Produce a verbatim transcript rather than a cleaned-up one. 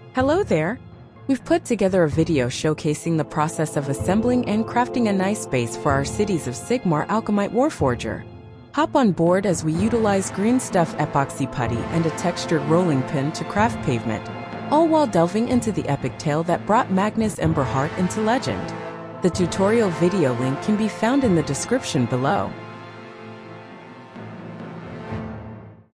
Hello there! We've put together a video showcasing the process of assembling and crafting a nice base for our cities of Sigmar Alchemite Warforger. Hop on board as we utilize green stuff epoxy putty and a textured rolling pin to craft pavement, all while delving into the epic tale that brought Magnus Emberheart into legend. The tutorial video link can be found in the description below.